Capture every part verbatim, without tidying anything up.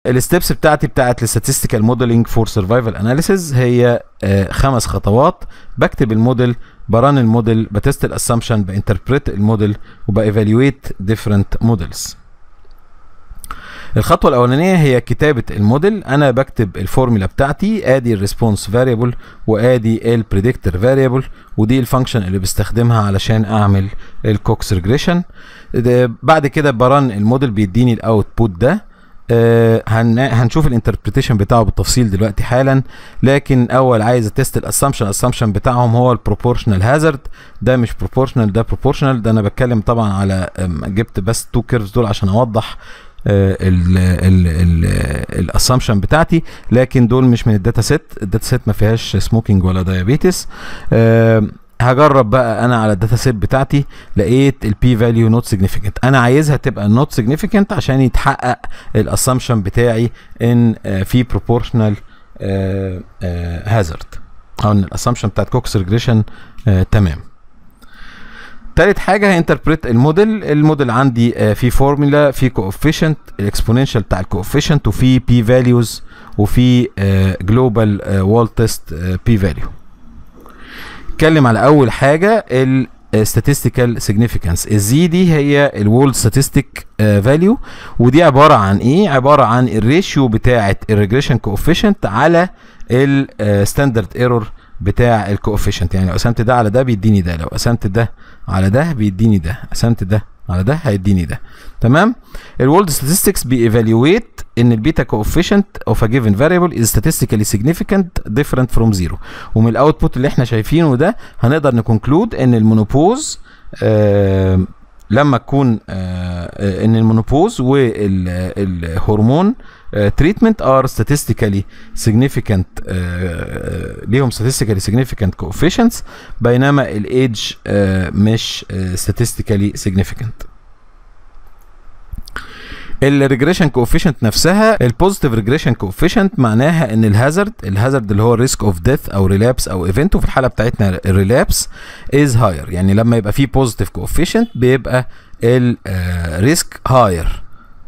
الستبس بتاعتي بتاعت الستاتستيكال موديلنج فور سرفايفل اناليسيز هي آه خمس خطوات. بكتب الموديل، بران الموديل، بتست الاسامبشن، بانتربريت الموديل، وبايفالويت ديفرنت موديلز. الخطوه الاولانيه هي كتابه الموديل. انا بكتب الفورمولا بتاعتي، ادي الريسبونس فاريبل وادي البريدكتور فاريبل، ودي الفانكشن اللي بستخدمها علشان اعمل الكوكس ريجريشن. بعد كده بران الموديل بيديني الاوتبوت ده. آه هن هنشوف الانتربريتيشن بتاعه بالتفصيل دلوقتي حالا، لكن اول عايز اتست الاسامبشن. الاسامبشن بتاعهم هو البروبورشنال هازارد. ده مش بروبورشنال، ده بروبورشنال. ده انا بتكلم طبعا على جبت بس تو كيرفز دول عشان اوضح الاسامبشن بتاعتي، لكن دول مش من الداتا سيت. الداتا سيت ما فيهاش سموكينج ولا دايابيتس. أه هجرب بقى انا على الداتا سيت بتاعتي، لقيت البي فاليو نوت سيجنيفيكانت. انا عايزها تبقى نوت سيجنيفيكانت عشان يتحقق الاسامبشن بتاعي ان في بروبورشنال هازارد، او ان الاسامبشن بتاعت كوكس ريجريشن تمام. تالت حاجه هينتربريت الموديل. الموديل عندي في فورمولا، في كوفيشنت، الاكسبوننشال بتاع الكوفيشنت، وفي بي فاليوز، وفي جلوبال وول تيست بي فاليو. اتكلم على اول حاجه ال statistical significance. الزي دي هي الوولد statistic فاليو، ودي عباره عن ايه؟ عباره عن الريشيو بتاعه الريجريشن كوفيشنت على الستاندرد ايرور بتاع الكوفيشنت. يعني لو قسمت ده على ده بيديني ده، لو قسمت ده على ده بيديني ده، قسمت ده على ده هيديني ده. تمام. الورلد statistics بييفالويت ان البيتا كوفيشنت اوف ا جيفن فاريبل از statistically significant different from zero. ومن الاوتبوت اللي احنا شايفينه ده هنقدر نكونكلود ان المونوبوز آه لما تكون آه ان المونوبوز والهرمون تريتمنت ار statistically significant، آه ليهم statistically significant coefficients، بينما الايدج آه مش آه statistically significant. الريجريشن كوفيشنت نفسها، البوزيتيف ريجريشن كوفيشنت معناها ان الهازارد الهازارد اللي هو ريسك اوف ديث او ريلابس او ايفنت، وفي الحاله بتاعتنا الريلابس از هاير. يعني لما يبقى فيه بوزيتيف كوفيشنت بيبقى الريسك هاير،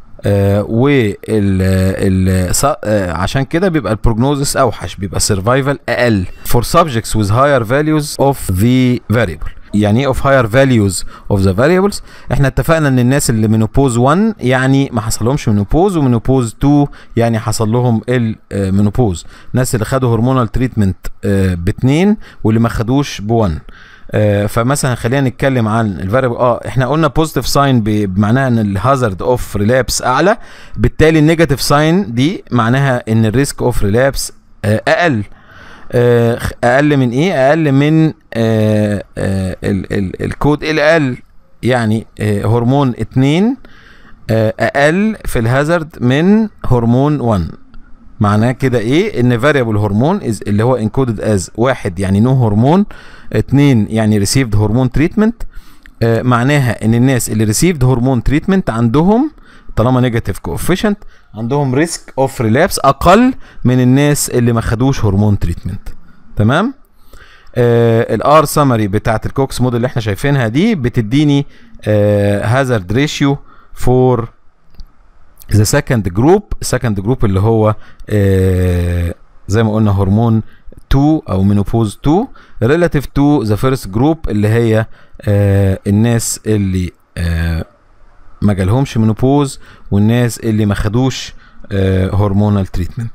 وال ال عشان كده بيبقى البروجنوزس اوحش، بيبقى سرفايفل اقل for subjects with higher values of the variable. يعني ايه of higher values of the variables؟ احنا اتفقنا ان الناس اللي منوبوز واحد يعني ما حصلهمش منوبوز، ومنوبوز اتنين يعني حصل لهم المنوبوز. الناس اللي خدوا هرمونال تريتمنت باتنين واللي ما خدوش بواحد. آه فمثلا خلينا نتكلم عن الفاريبل. اه احنا قلنا بوزيتيف ساين بمعناها ان الهازارد اوف ريلابس اعلى، بالتالي النيجاتيف ساين دي معناها ان الريسك اوف ريلابس آه اقل. آه اقل من ايه؟ اقل من آه آه ال ال الكود الاقل. يعني آه هرمون اتنين آه اقل في الهازارد من هرمون واحد. معناه كده ايه؟ ان فاريبل هرمون اللي هو انكودد از واحد يعني نو هرمون، اتنين يعني ريسيفد هرمون تريتمنت. آه معناها ان الناس اللي ريسيفد هرمون تريتمنت عندهم طالما نيجاتيف كوفيشنت عندهم ريسك اوف ريلابس اقل من الناس اللي ما خدوش هرمون تريتمنت. تمام. آه الار سمري بتاعت الكوكس موديل اللي احنا شايفينها دي بتديني هازارد ريشيو فور ذا سكند جروب. سكند جروب اللي هو آه زي ما قلنا هرمون اتنين او مينوبوز اتنين relative to the first group اللي هي آه الناس اللي آه ما جالهمش مينوبوز والناس اللي ما خدوش هرمونال تريتمنت.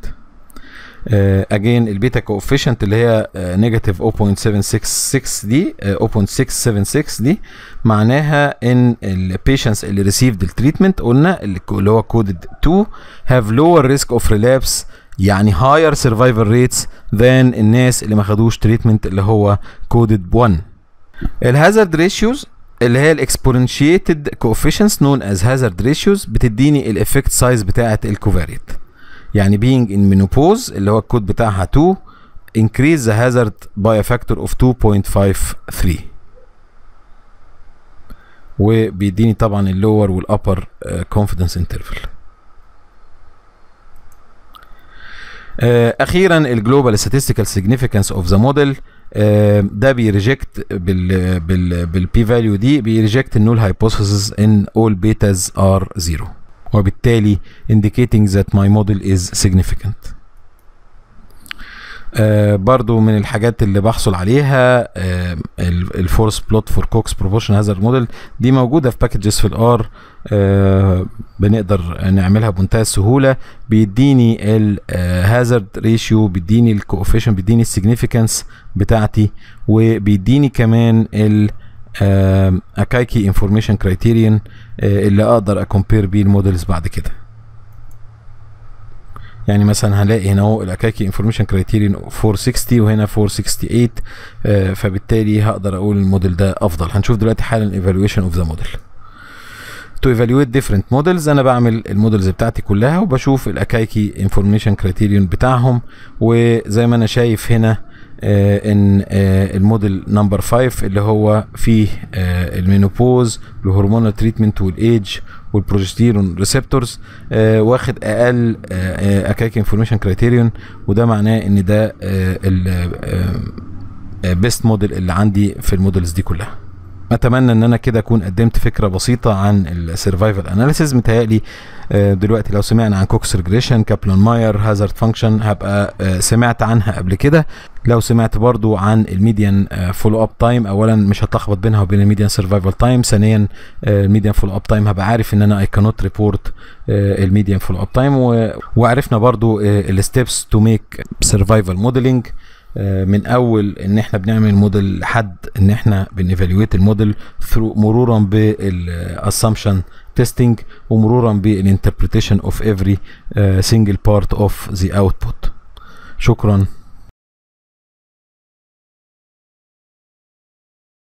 اجين البيتا كوفيشنت اللي هي نيجاتيف صفر فاصلة سبعة ستة ستة دي صفر فاصلة ستة سبعة ستة دي معناها ان البيشنتس اللي ريسيفد التريتمنت قلنا اللي هو كودد اتنين have lower risk of relapse، يعني higher survival rates than الناس اللي ما خدوش تريتمنت اللي هو كودد واحد. الهازارد ريشيوز اللي هي الاكسبوننشيتد coefficients known as hazard ratios بتديني الافكت سايز بتاعه الكوفاريت. يعني being in menopause اللي هو الكود بتاعها اتنين increase the hazard by a factor of two point five three، وبيديني طبعا اللور والابر confidence interval. اخيرا الجلوبال statistical significance of the model ده بيريجكت بال بال بالبي فاليو دي بيريجكت النول هايبوثيسز ان all betas are zero. وبالتالي indicating that my model is significant. آه برضو من الحاجات اللي بحصل عليها آه الفورس بلوت فور كوكس بروبورشن هازارد موديل، دي موجوده في باكجز في الار، آه بنقدر نعملها بمنتهى السهوله. بيديني الهازارد ريشيو، بيديني الكوفيشن، بيديني السيجنيفيكانس بتاعتي، وبيديني كمان ال اكايكي انفورميشن كرايتيريان اللي اقدر اكومبير بيه المودلز بعد كده. يعني مثلا هلاقي هنا اهو الاكايكي انفورميشن كرايتيريان أربعمية وستين وهنا أربعمية وثمانية وستين، آه فبالتالي هقدر اقول الموديل ده افضل. هنشوف دلوقتي حالا evaluation of the model. to evaluate different models انا بعمل المودلز بتاعتي كلها وبشوف الاكايكي انفورميشن كرايتيريان بتاعهم، وزي ما انا شايف هنا آه ان آه الموديل نمبر خمسة اللي هو فيه آه المينوبوز والهرمونال تريتمنت والايدج والبروجستيرون ريسبتورز آه واخد اقل آه اكايكي انفورميشن كرايتيريون، وده معناه ان ده البيست موديل اللي عندي في المودلز دي كلها. اتمنى ان انا كده اكون قدمت فكره بسيطه عن السرفايفل اناليسيز. متهيألي دلوقتي لو سمعنا عن كوكس ريجريشن، كابلان ماير، هازارد فانكشن هبقى سمعت عنها قبل كده. لو سمعت برضو عن الميديان فولو اب تايم، اولا مش هتلخبط بينها وبين الميديان سرفايفل تايم، ثانيا الميديان فولو اب تايم هبقى عارف ان انا اي كانوت ريبورت الميديان فولو اب تايم. وعرفنا برضو الستبس تو ميك سرفايفل موديلنج، من اول ان احنا بنعمل موديل لحد ان احنا بنيفاليويت الموديل ثرو، مرورا بالاسامبشن تيستينج ومرورا بالانتربريتيشن اوف افري سنجل بارت اوف ذا اوتبوت. شكرا.